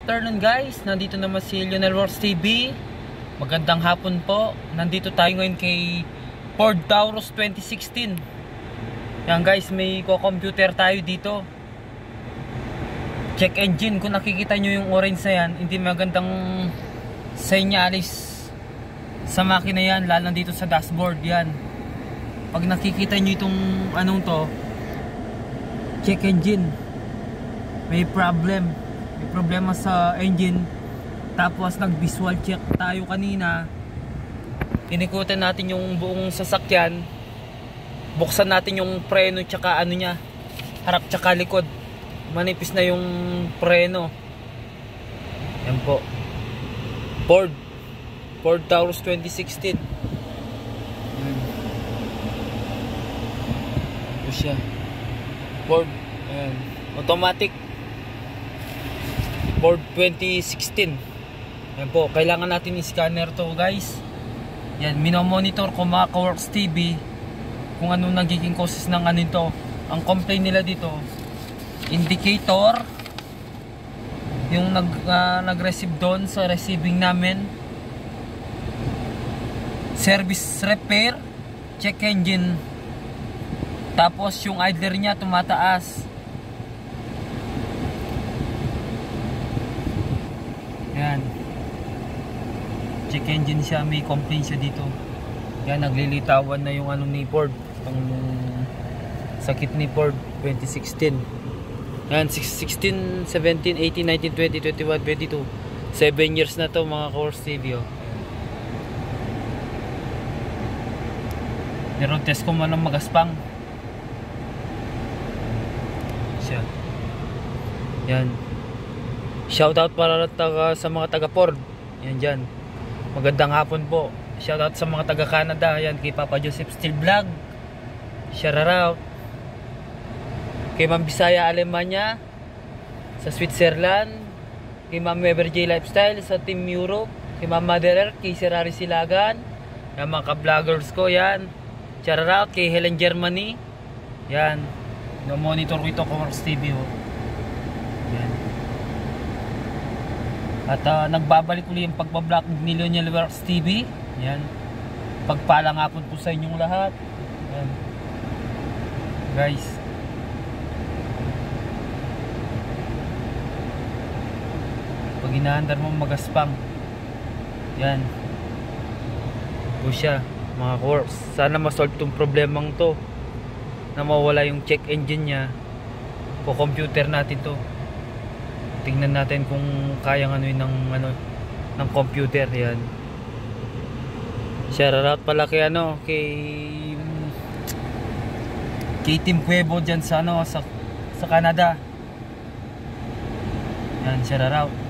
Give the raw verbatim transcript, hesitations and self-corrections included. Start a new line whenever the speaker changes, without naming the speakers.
afternoon guys, nandito naman si Lionel Works T V. Magandang hapon po. Nandito tayo ngayon kay Ford Taurus twenty sixteen. Yan guys, may co-computer tayo dito. Check engine, kung nakikita nyo yung orange na yan, hindi magandang senyales sa makina yan, lalo dito sa dashboard yan. Pag nakikita nyo itong anong to, check engine, may problem. May problema sa engine. Tapos nag visual check tayo kanina, inikutan natin yung buong sasakyan, buksan natin yung preno tsaka ano nya, harap tsaka likod, manipis na yung preno. Yan po, Ford Ford Taurus twenty sixteen. Yan. Ito siya, Ford. Ayan. Automatic Ford twenty sixteen. Yan po, kailangan natin i-scanner to guys. Yan, minomonitor ko mga ka-Works T V kung anong nagiging causes ng ano ito. Ang complaint nila dito, indicator, yung nag, uh, nag-receive doon sa receiving namin, service repair, check engine, tapos yung idler nya tumataas. Yan, check engine siya, may complaint siya dito. Yan, naglilitawan na yung ano ni Ford, ang sakit ni Ford twenty sixteen. Yan, sixteen, seventeen, eighteen, nineteen, twenty, twenty-one, twenty-two, seven years na to mga ka-Works T V. Oh. Meron test ko man ng magaspang siya. Yan, shoutout para taga, sa mga taga Ford. Yan dyan, magandang hapon po. Shoutout sa mga taga Canada. Yan, kay Papa Joseph Steel Vlog, shoutout kay Ma'am Bisaya Alemania sa Switzerland, kay Ma'am Weber J Lifestyle sa Team Europe, kay Ma'am Maderer, kay Serari Silagan, yan mga ka-vloggers ko. Yan, shoutout kay Helen Germany. Yan, na-monitor ko ito ka-Works T V. Oh. Yan. At uh, nagbabalik ulit yung pagbablog ni Lionel Works T V. Yan, pagpalang hapon po sa inyong lahat. Yan guys, pag inaandar mo magaspang, yan po siya mga ka-Works. Sana ma-solve tong problemang to na mawala yung check engine nya. Po computer natin to, tingnan natin kung kayang ano yun ng, ano, ng computer. Yan, shoutout pala kay ano, kay kay Team Puebo dyan sa ano, sa, sa Canada. Yan, shoutout.